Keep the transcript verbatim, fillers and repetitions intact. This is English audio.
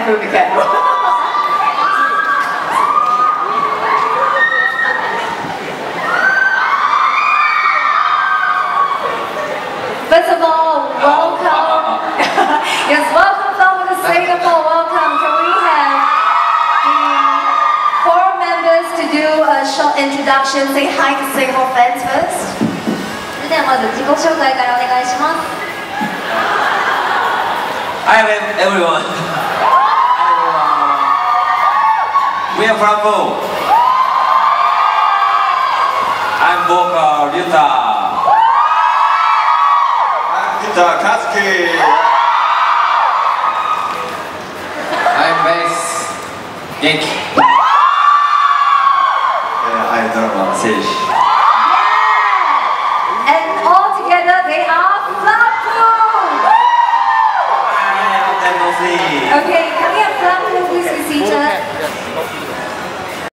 風味กัน First of all, welcome. Yes, welcome from the Singapore. Welcome. Can we have the four members to do a short introduction? Say hi to Singapore fans first. それではまず自己紹介からお願いします。 Hi everyone. We are flumpool. I'm vocal Ryuta. I'm guitar Katsuki. I'm bass Genki. Yeah, I'm drummer Seishi. Yeah. And all together they are flumpool. Okay, Okay, can we have flumpool please be seated?